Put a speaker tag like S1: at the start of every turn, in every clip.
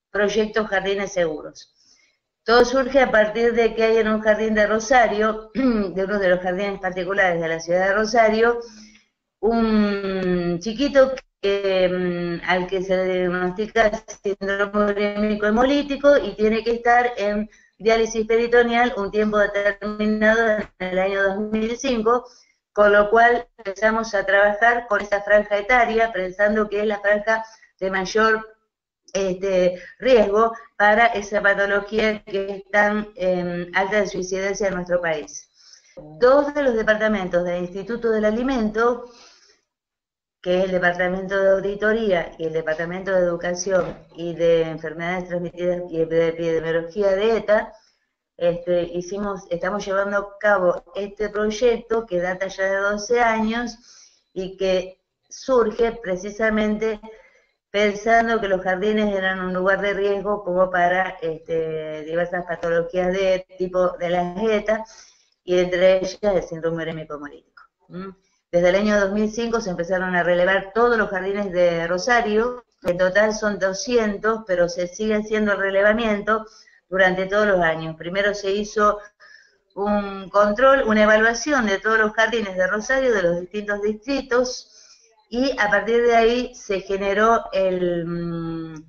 S1: proyecto Jardines Seguros. Todo surge a partir de que hay en un jardín de Rosario, de uno de los jardines particulares de la ciudad de Rosario, un chiquito al que se le diagnostica síndrome urémico hemolítico y tiene que estar en diálisis peritoneal un tiempo determinado en el año 2005, con lo cual empezamos a trabajar con esa franja etaria, pensando que es la franja de mayor riesgo para esa patología que es tan alta de su incidencia en nuestro país. Dos de los departamentos del Instituto del Alimento, que es el Departamento de Auditoría y el Departamento de Educación y de Enfermedades Transmitidas y de Epidemiología de ETA, estamos llevando a cabo este proyecto que data ya de 12 años y que surge precisamente pensando que los jardines eran un lugar de riesgo como para diversas patologías de tipo de las ETA, y entre ellas el síndrome urémico hemolítico. Desde el año 2005 se empezaron a relevar todos los jardines de Rosario, en total son 200, pero se sigue haciendo el relevamiento durante todos los años. Primero se hizo un control, una evaluación de todos los jardines de Rosario, de los distintos distritos, y a partir de ahí se generó el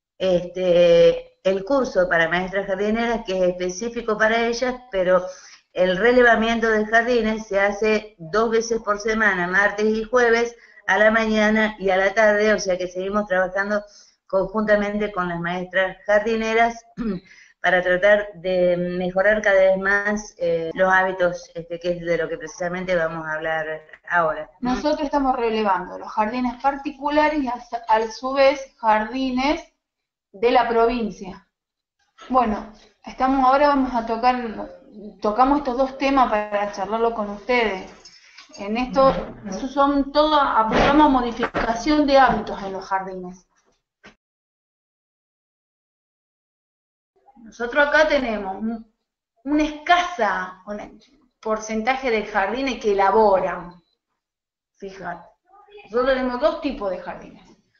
S1: curso para maestras jardineras, que es específico para ellas, pero el relevamiento de jardines se hace 2 veces por semana, martes y jueves, a la mañana y a la tarde, o sea que seguimos trabajando conjuntamente con las maestras jardineras para tratar de mejorar cada vez más los hábitos, que es de lo que precisamente vamos a hablar ahora.
S2: Nosotros estamos relevando los jardines particulares y a su vez jardines de la provincia. Bueno, ahora vamos a tocamos estos dos temas para charlarlo con ustedes. En esto son todo, apuntamos a modificación de hábitos en los jardines. Nosotros acá tenemos un escasa porcentaje de jardines que elaboran. Fíjate, nosotros tenemos 2 tipos de jardines.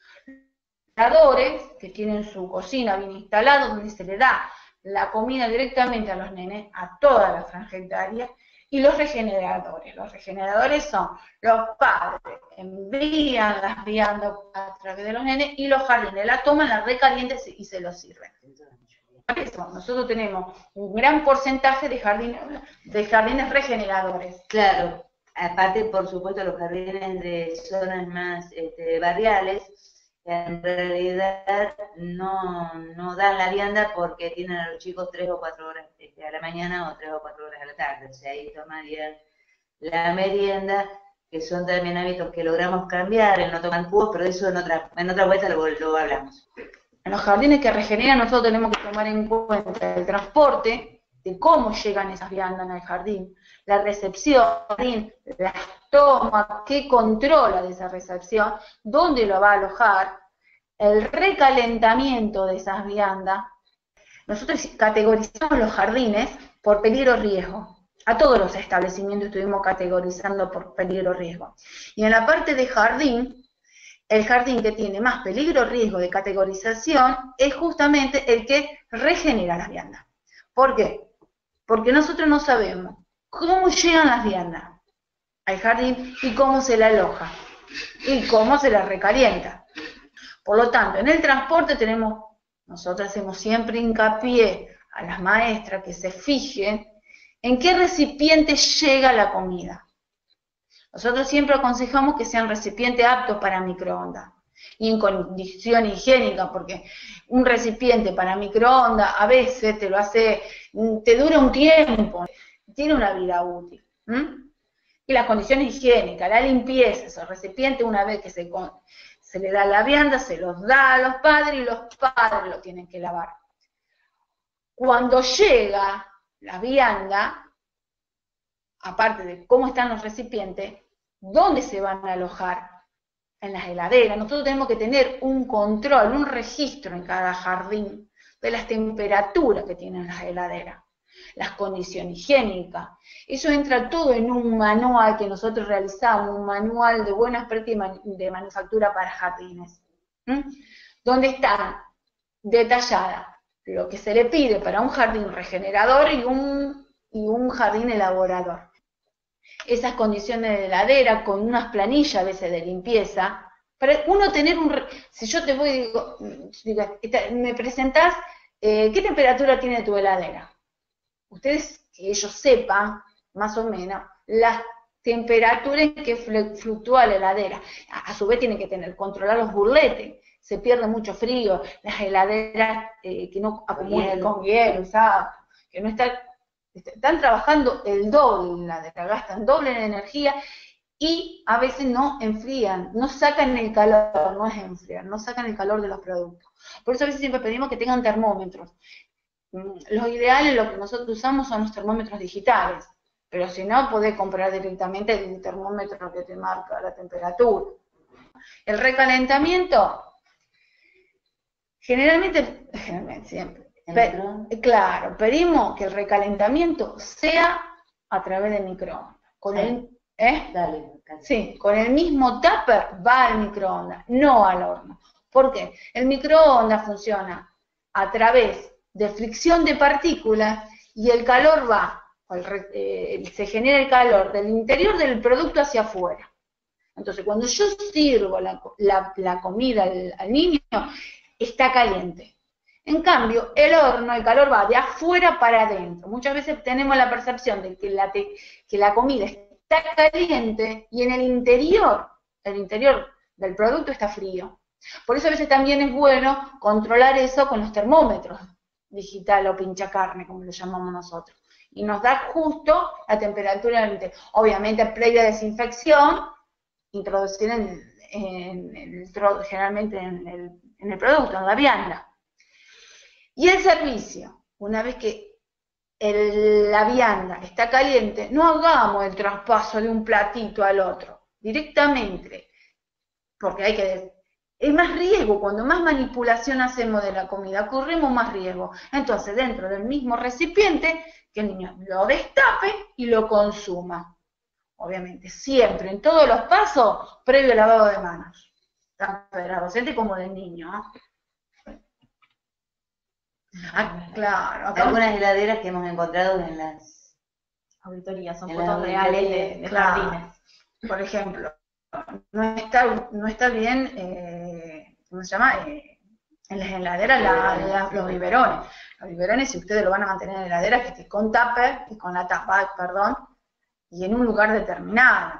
S2: Que tienen su cocina bien instalada, donde se le da la comida directamente a los nenes, a toda la franja etaria, y los regeneradores. Los regeneradores son los padres, envían las viandas a través de los nenes y los jardines la toman, la recalientan y se los sirven. Por eso, nosotros tenemos un gran porcentaje de jardines regeneradores.
S1: Claro, aparte, por supuesto, los jardines de zonas más barriales, en realidad no dan la vianda porque tienen a los chicos 3 o 4 horas a la mañana o 3 o 4 horas a la tarde, o sea, ahí tomarían la merienda, que son también hábitos que logramos cambiar, el no tomar jugos, pero eso en otra vuelta lo hablamos.
S2: En los jardines que regeneran nosotros tenemos que tomar en cuenta el transporte, de cómo llegan esas viandas al jardín, la recepción, las tomas, qué controla de esa recepción, dónde lo va a alojar, el recalentamiento de esas viandas. Nosotros categorizamos los jardines por peligro-riesgo. A todos los establecimientos estuvimos categorizando por peligro-riesgo. Y en la parte de jardín, el jardín que tiene más peligro-riesgo de categorización es justamente el que regenera las viandas. ¿Por qué? Porque nosotros no sabemos cómo llegan las viandas al jardín y cómo se la aloja y cómo se la recalienta. Por lo tanto, en el transporte nosotros hacemos siempre hincapié a las maestras que se fijen en qué recipiente llega la comida. Nosotros siempre aconsejamos que sean recipientes aptos para microondas y en condición higiénica, porque un recipiente para microondas a veces te dura un tiempo, tiene una vida útil. Y las condiciones higiénicas, la limpieza, esos recipientes, una vez que se le da la vianda, se los da a los padres y los padres lo tienen que lavar. Cuando llega la vianda, aparte de cómo están los recipientes, ¿dónde se van a alojar? En las heladeras. Nosotros tenemos que tener un control, un registro en cada jardín de las temperaturas que tienen las heladeras, las condiciones higiénicas. Eso entra todo en un manual que nosotros realizamos, un manual de buenas prácticas de manufactura para jardines, donde están detallada lo que se le pide para un jardín regenerador y un jardín elaborador. Esas condiciones de heladera con unas planillas a veces de limpieza, para uno tener si yo te voy y digo, me presentás, ¿qué temperatura tiene tu heladera? Ustedes, que ellos sepan, más o menos, las temperaturas en que fluctúa la heladera. A su vez tienen que controlar los burletes, se pierde mucho frío, las heladeras que no acumulen con hielo, que no están trabajando el doble en la heladera, gastan doble en energía y a veces no enfrían, no sacan el calor, no es enfriar, no sacan el calor de los productos. Por eso a veces siempre pedimos que tengan termómetros. Los ideales, lo que nosotros usamos son los termómetros digitales, pero si no, podés comprar directamente el termómetro que te marca la temperatura. El recalentamiento, generalmente siempre, claro, pedimos que el recalentamiento sea a través del microondas. Sí, con el mismo tupper va al microondas, no al horno. ¿Por qué? El microondas funciona a través de fricción de partículas y el calor se genera el calor del interior del producto hacia afuera. Entonces, cuando yo sirvo la comida al niño, está caliente. En cambio, el horno, el calor va de afuera para adentro. Muchas veces tenemos la percepción de que la comida está caliente y en el interior del producto está frío. Por eso a veces también es bueno controlar eso con los termómetros digital o pincha carne, como lo llamamos nosotros. Y nos da justo la temperatura del interior. Obviamente, previa desinfección, introducir generalmente en el producto, en la vianda. Y el servicio, una vez que la vianda está caliente, no hagamos el traspaso de un platito al otro, directamente, porque es más riesgo, cuando más manipulación hacemos de la comida, corremos más riesgo. Entonces, dentro del mismo recipiente, que el niño lo destape y lo consuma. Obviamente, siempre, en todos los pasos, previo lavado de manos, tanto del docente como del niño. Claro.
S1: Algunas heladeras que hemos encontrado en las
S2: auditorías, son fotos reales de jardines. Por ejemplo, no está bien, ¿cómo se llama? En las heladeras los biberones. Los biberones, si ustedes lo van a mantener en la heladera, que esté con tupper, con la tapa, perdón, y en un lugar determinado.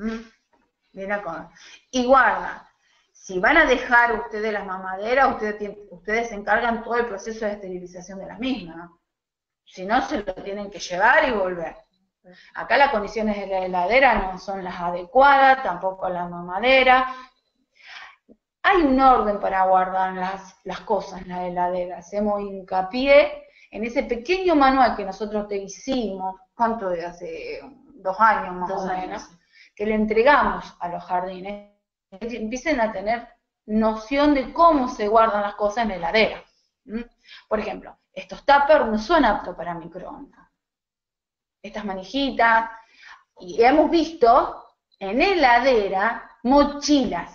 S2: Y guarda. Si van a dejar ustedes las mamaderas, ustedes se encargan todo el proceso de esterilización de las mismas, ¿no? Si no, se lo tienen que llevar y volver. Acá las condiciones de la heladera no son las adecuadas, tampoco la mamadera. Hay un orden para guardar las cosas en la heladera. Hacemos hincapié en ese pequeño manual que nosotros te hicimos, ¿cuánto de hace 2 años más o menos? Que le entregamos a los jardines, que empiecen a tener noción de cómo se guardan las cosas en la heladera. Por ejemplo, estos tuppers no son aptos para microondas. Estas manijitas, y hemos visto en heladera mochilas,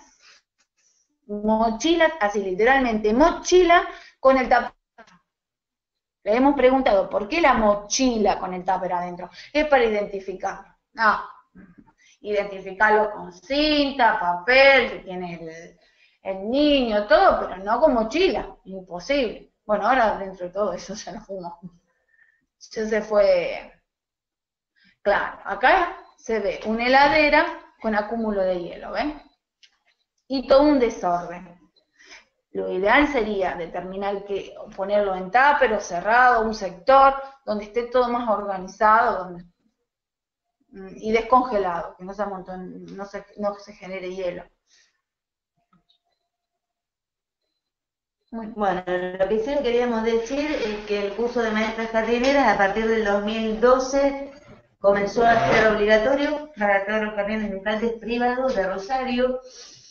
S2: así literalmente, mochila con el tupper. Le hemos preguntado, ¿por qué la mochila con el tupper adentro? Es para identificarlo. Identificarlo con cinta, papel, que tiene el niño, todo, pero no con mochila, imposible. Bueno, ahora dentro de todo eso ya nos fuimos. Ya se fue. Claro, acá se ve una heladera con acúmulo de hielo, ¿ven? Y todo un desorden. Lo ideal sería determinar ponerlo en tupper o cerrado, un sector donde esté todo más organizado, y descongelado, que no se genere hielo.
S1: Bueno, lo que sí queríamos decir es que el curso de maestras jardineras a partir del 2012 comenzó a ser obligatorio para todos los jardines infantes privados de Rosario,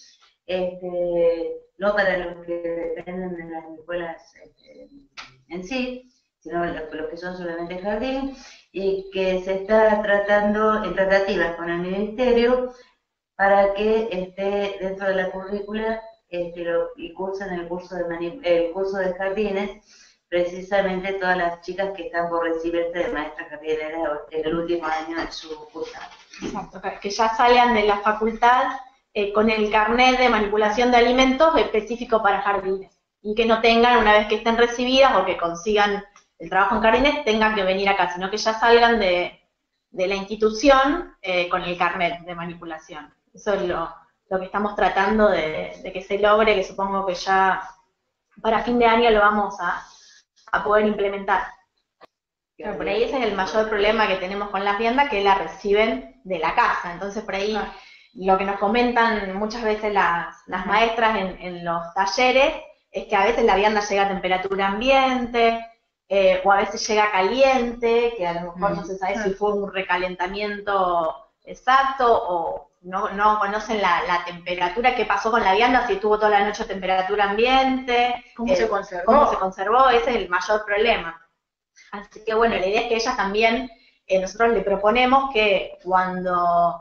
S1: no para los que dependen de las escuelas en sí, sino los que son solamente jardín, y que se está tratando en tratativas con el Ministerio para que esté dentro de la currícula y cursan el curso de jardines, precisamente todas las chicas que están por recibirse de maestras jardineras en el último año de su curso.
S3: Exacto, que ya salgan de la facultad con el carnet de manipulación de alimentos específico para jardines, y que no tengan, una vez que estén recibidas o que consigan el trabajo en jardines, tengan que venir acá, sino que ya salgan de la institución con el carnet de manipulación. Eso es lo que estamos tratando de que se logre, que supongo que ya para fin de año lo vamos a poder implementar. Pero por ahí ese es el mayor problema que tenemos con las viandas, que la reciben de la casa. Entonces por ahí lo que nos comentan muchas veces las maestras en los talleres es que a veces la vianda llega a temperatura ambiente, o a veces llega caliente, que a lo mejor no se sabe si fue un recalentamiento exacto, o no conocen la temperatura, qué pasó con la vianda, si estuvo toda la noche a temperatura ambiente,
S2: ¿Cómo se conservó?
S3: Cómo se conservó, ese es el mayor problema. Así que bueno, la idea es que ellas también, nosotros le proponemos que cuando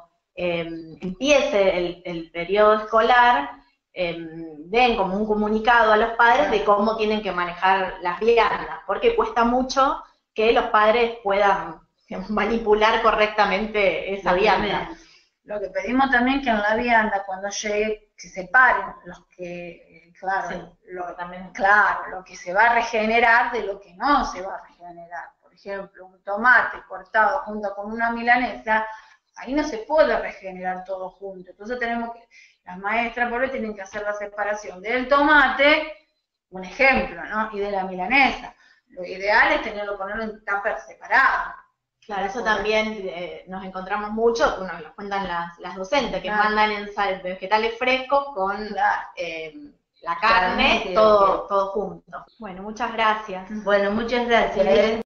S3: empiece el periodo escolar, den como un comunicado a los padres de cómo tienen que manejar las viandas, porque cuesta mucho que los padres puedan manipular correctamente esa vianda.
S2: Lo que pedimos también que en la vianda, cuando llegue, se separen los que, claro,
S3: Sí,
S2: lo que se va a regenerar de lo que no se va a regenerar. Por ejemplo, un tomate cortado junto con una milanesa, ahí no se puede regenerar todo junto. Entonces las maestras por ahí tienen que hacer la separación del tomate, un ejemplo, ¿no? Y de la milanesa. Lo ideal es ponerlo en tupper separado.
S3: Claro, eso también nos encontramos mucho, bueno, lo cuentan las docentes, que mandan vegetales frescos con la carne, todo junto. Bueno, muchas gracias.
S1: Bueno, muchas gracias.